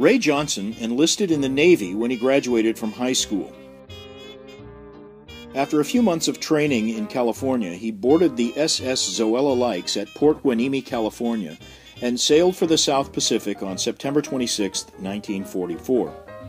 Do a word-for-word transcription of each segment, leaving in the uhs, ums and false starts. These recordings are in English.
Ray Johnson enlisted in the Navy when he graduated from high school. After a few months of training in California, he boarded the S S Zoella Likes at Port Hueneme, California, and sailed for the South Pacific on September twenty-sixth, nineteen forty-four.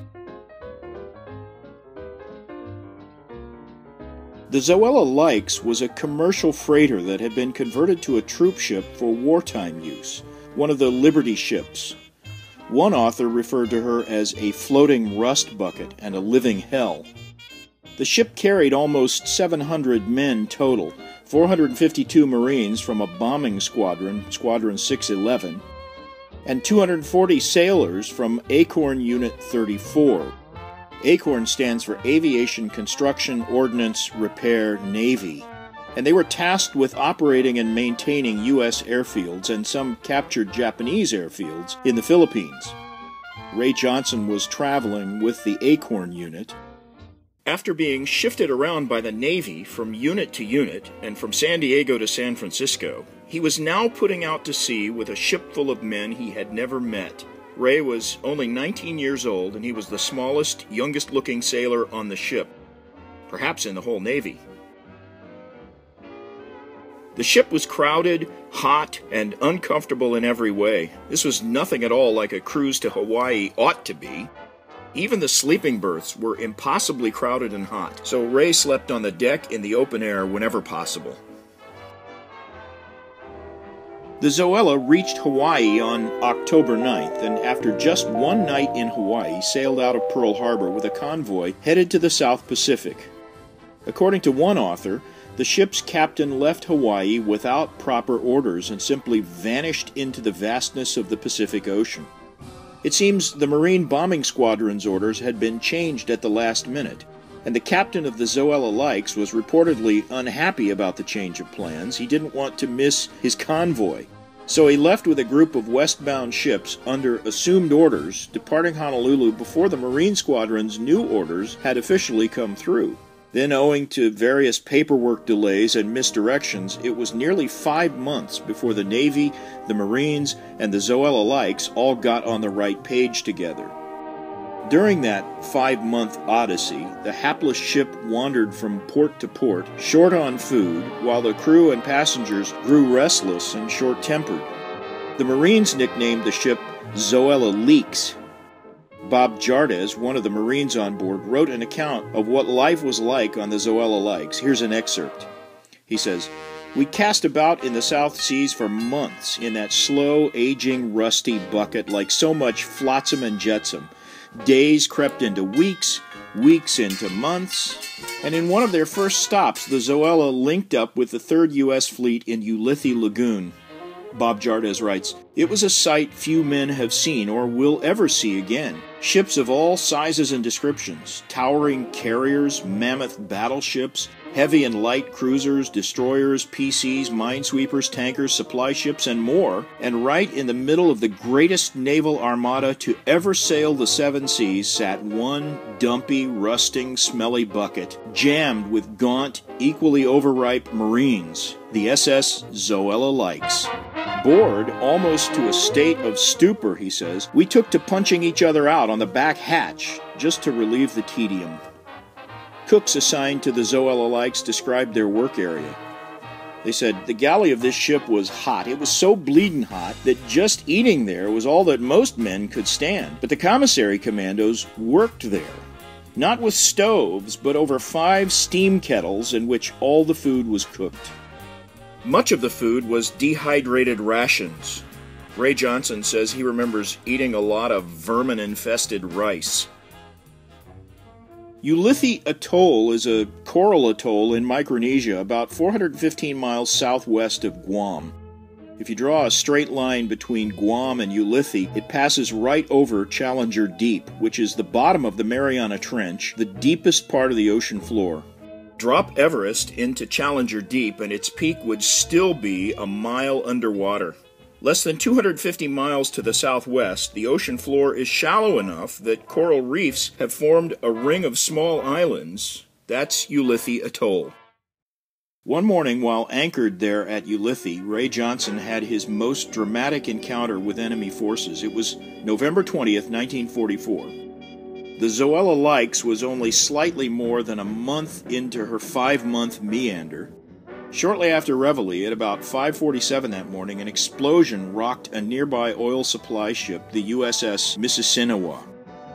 The Zoella Likes was a commercial freighter that had been converted to a troop ship for wartime use, one of the Liberty ships. One author referred to her as a floating rust bucket and a living hell. The ship carried almost seven hundred men total, four hundred fifty-two Marines from a bombing squadron, Squadron six eleven, and two hundred forty sailors from Acorn Unit thirty-four. Acorn stands for Aviation Construction Ordnance Repair Navy, and they were tasked with operating and maintaining U S airfields and some captured Japanese airfields in the Philippines. Ray Johnson was traveling with the Acorn Unit. After being shifted around by the Navy from unit to unit and from San Diego to San Francisco, he was now putting out to sea with a ship full of men he had never met. Ray was only nineteen years old, and he was the smallest, youngest-looking sailor on the ship, perhaps in the whole Navy. The ship was crowded, hot, and uncomfortable in every way. This was nothing at all like a cruise to Hawaii ought to be. Even the sleeping berths were impossibly crowded and hot, so Ray slept on the deck in the open air whenever possible. The Zoella reached Hawaii on October ninth, and after just one night in Hawaii, sailed out of Pearl Harbor with a convoy headed to the South Pacific. According to one author, the ship's captain left Hawaii without proper orders and simply vanished into the vastness of the Pacific Ocean. It seems the Marine Bombing Squadron's orders had been changed at the last minute, and the captain of the Zoella Likes was reportedly unhappy about the change of plans. He didn't want to miss his convoy, so he left with a group of westbound ships under assumed orders, departing Honolulu before the Marine Squadron's new orders had officially come through. Then, owing to various paperwork delays and misdirections, it was nearly five months before the Navy, the Marines, and the Zoella Likes all got on the right page together. During that five-month odyssey, the hapless ship wandered from port to port, short on food, while the crew and passengers grew restless and short-tempered. The Marines nicknamed the ship Zoella Leaks. Bob Jardes, one of the Marines on board, wrote an account of what life was like on the Zoella Likes. Here's an excerpt. He says, "We cast about in the South Seas for months in that slow, aging, rusty bucket like so much flotsam and jetsam. Days crept into weeks, weeks into months, and in one of their first stops, the Zoella linked up with the third U S Fleet in Ulithi Lagoon." Bob Jardes writes, "It was a sight few men have seen or will ever see again. Ships of all sizes and descriptions, towering carriers, mammoth battleships, heavy and light cruisers, destroyers, P Cs, minesweepers, tankers, supply ships, and more, and right in the middle of the greatest naval armada to ever sail the seven seas sat one dumpy, rusting, smelly bucket, jammed with gaunt, equally overripe Marines, the S S Zoella Likes. Bored almost to a state of stupor," he says, "we took to punching each other out on the back hatch just to relieve the tedium." Cooks assigned to the Zoella Likes described their work area. They said, "The galley of this ship was hot. It was so bleedin' hot that just eating there was all that most men could stand. But the commissary commandos worked there. Not with stoves, but over five steam kettles in which all the food was cooked." Much of the food was dehydrated rations. Ray Johnson says he remembers eating a lot of vermin-infested rice. Ulithi Atoll is a coral atoll in Micronesia, about four hundred fifteen miles southwest of Guam. If you draw a straight line between Guam and Ulithi, it passes right over Challenger Deep, which is the bottom of the Mariana Trench, the deepest part of the ocean floor. Drop Everest into Challenger Deep and its peak would still be a mile underwater. Less than two hundred fifty miles to the southwest, the ocean floor is shallow enough that coral reefs have formed a ring of small islands. That's Ulithi Atoll. One morning, while anchored there at Ulithi, Ray Johnson had his most dramatic encounter with enemy forces. It was November twentieth, nineteen forty-four. The Zoella Lykes was only slightly more than a month into her five-month meander. Shortly after Reveille, at about five forty-seven that morning, an explosion rocked a nearby oil supply ship, the U S S Mississinewa.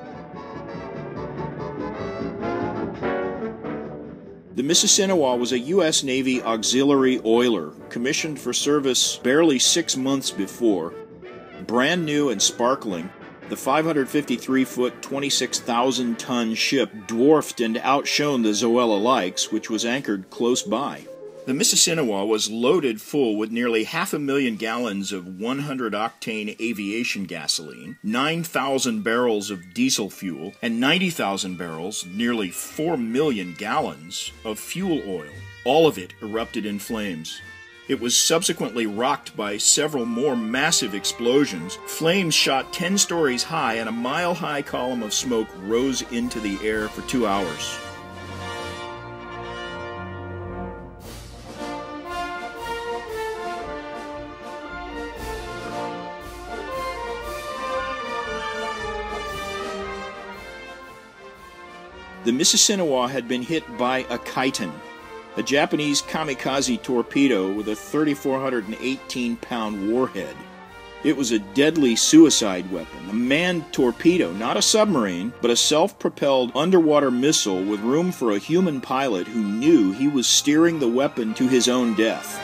The Mississinewa was a U S Navy auxiliary oiler, commissioned for service barely six months before. Brand new and sparkling, the five hundred fifty-three foot, twenty-six thousand ton ship dwarfed and outshone the Zoella Lykes, which was anchored close by. The Mississinewa was loaded full with nearly half a million gallons of one hundred octane aviation gasoline, nine thousand barrels of diesel fuel, and ninety thousand barrels, nearly four million gallons, of fuel oil. All of it erupted in flames. It was subsequently rocked by several more massive explosions. Flames shot ten stories high, and a mile-high column of smoke rose into the air for two hours. The Mississinewa had been hit by a kaiten, a Japanese kamikaze torpedo with a three thousand four hundred eighteen pound warhead. It was a deadly suicide weapon, a manned torpedo, not a submarine, but a self-propelled underwater missile with room for a human pilot who knew he was steering the weapon to his own death.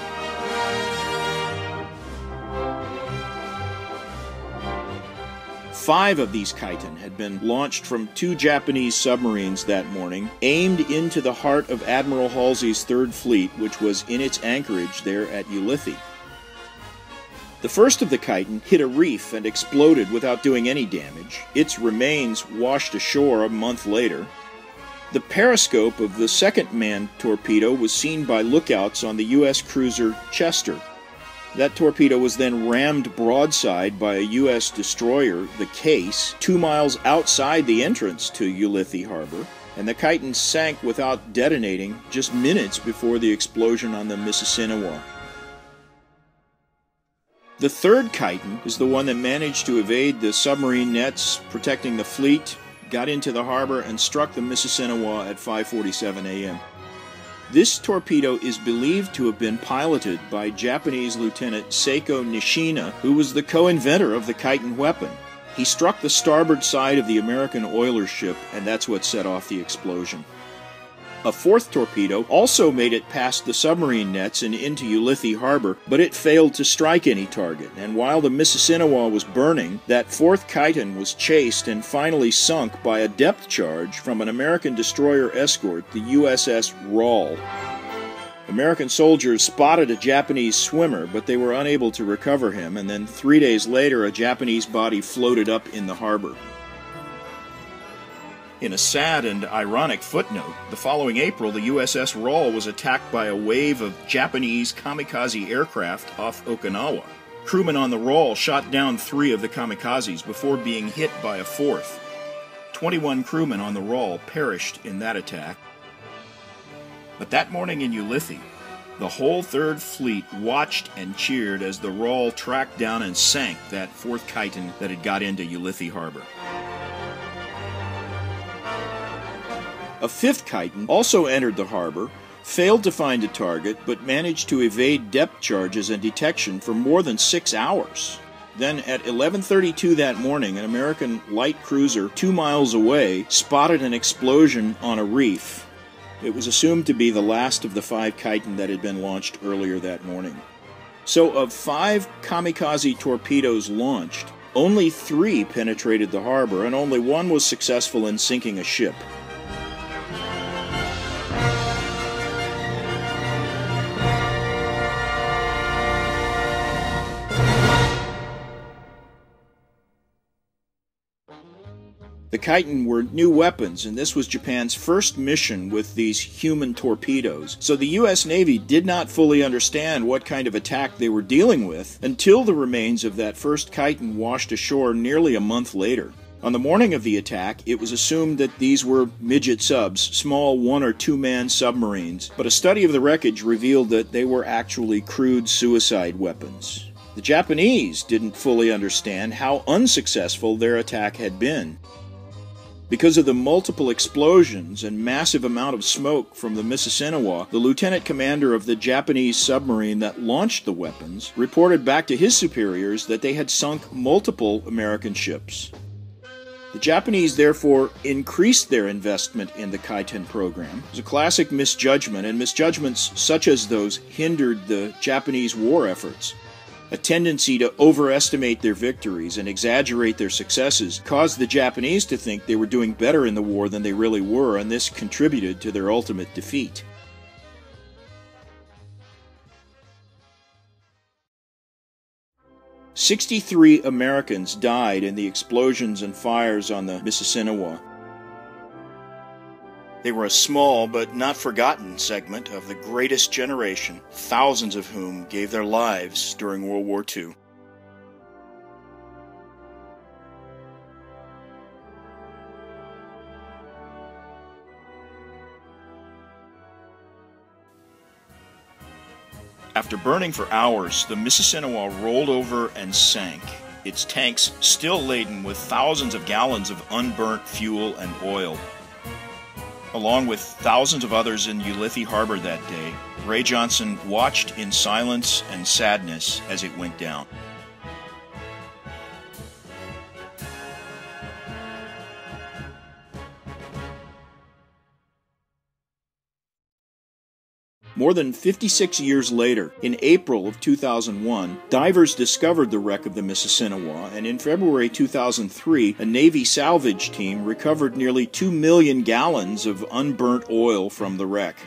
Five of these kaiten had been launched from two Japanese submarines that morning, aimed into the heart of Admiral Halsey's Third Fleet, which was in its anchorage there at Ulithi. The first of the kaiten hit a reef and exploded without doing any damage. Its remains washed ashore a month later. The periscope of the second manned torpedo was seen by lookouts on the U S cruiser Chester. That torpedo was then rammed broadside by a U S destroyer, the Case, two miles outside the entrance to Ulithi Harbor, and the kaiten sank without detonating just minutes before the explosion on the Mississinewa. The third kaiten is the one that managed to evade the submarine nets protecting the fleet, got into the harbor, and struck the Mississinewa at five forty-seven a m This torpedo is believed to have been piloted by Japanese Lieutenant Seiko Nishina, who was the co-inventor of the kaiten weapon. He struck the starboard side of the American oiler ship, and that's what set off the explosion. A fourth torpedo also made it past the submarine nets and into Ulithi Harbor, but it failed to strike any target, and while the Mississinewa was burning, that fourth kaiten was chased and finally sunk by a depth charge from an American destroyer escort, the U S S Rawl. American soldiers spotted a Japanese swimmer, but they were unable to recover him, and then three days later a Japanese body floated up in the harbor. In a sad and ironic footnote, the following April, the U S S Rawl was attacked by a wave of Japanese kamikaze aircraft off Okinawa. Crewmen on the Rawl shot down three of the kamikazes before being hit by a fourth. twenty-one crewmen on the Rawl perished in that attack. But that morning in Ulithi, the whole Third Fleet watched and cheered as the Rawl tracked down and sank that fourth kaiten that had got into Ulithi Harbor. A fifth kaiten also entered the harbor, failed to find a target, but managed to evade depth charges and detection for more than six hours. Then at eleven thirty-two that morning, an American light cruiser two miles away spotted an explosion on a reef. It was assumed to be the last of the five kaiten that had been launched earlier that morning. So of five kamikaze torpedoes launched, only three penetrated the harbor, and only one was successful in sinking a ship. The kaiten were new weapons, and this was Japan's first mission with these human torpedoes, so the U S Navy did not fully understand what kind of attack they were dealing with until the remains of that first kaiten washed ashore nearly a month later. On the morning of the attack, it was assumed that these were midget subs, small one- or two-man submarines, but a study of the wreckage revealed that they were actually crude suicide weapons. The Japanese didn't fully understand how unsuccessful their attack had been. Because of the multiple explosions and massive amount of smoke from the Mississinewa, the lieutenant commander of the Japanese submarine that launched the weapons reported back to his superiors that they had sunk multiple American ships. The Japanese therefore increased their investment in the kaiten program. It was a classic misjudgment, and misjudgments such as those hindered the Japanese war efforts. A tendency to overestimate their victories and exaggerate their successes caused the Japanese to think they were doing better in the war than they really were, and this contributed to their ultimate defeat. sixty-three Americans died in the explosions and fires on the Mississinewa. They were a small but not forgotten segment of the greatest generation, thousands of whom gave their lives during World War Two. After burning for hours, the Mississinewa rolled over and sank, its tanks still laden with thousands of gallons of unburnt fuel and oil. Along with thousands of others in Ulithi Harbor that day, Ray Johnson watched in silence and sadness as it went down. More than fifty-six years later, in April of two thousand one, divers discovered the wreck of the Mississinewa, and in February two thousand three, a Navy salvage team recovered nearly two million gallons of unburnt oil from the wreck.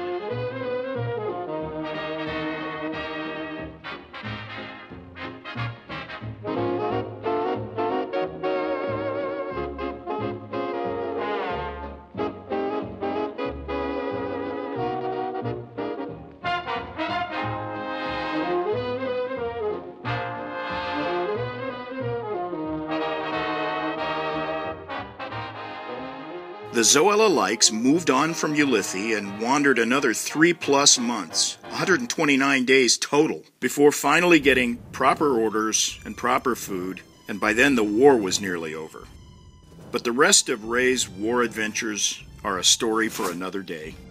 The Zoella Likes moved on from Ulithi and wandered another three-plus months, one hundred twenty-nine days total, before finally getting proper orders and proper food, and by then the war was nearly over. But the rest of Ray's war adventures are a story for another day.